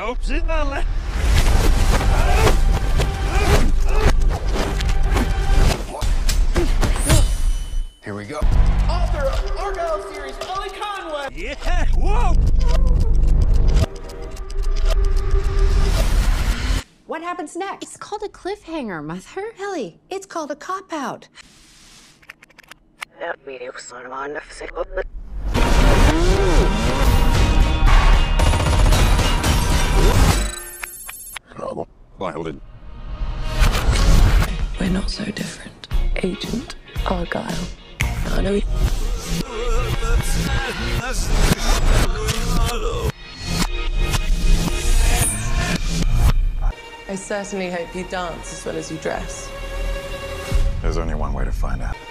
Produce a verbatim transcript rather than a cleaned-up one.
Here we go. Author of Argylle series, Ellie Conway. Yeah, whoa! What happens next? It's called a cliffhanger, Mother. Ellie, it's called a cop-out. Violent. We're not so different. Agent Argylle. I know. I certainly hope you dance as well as you dress. There's only one way to find out.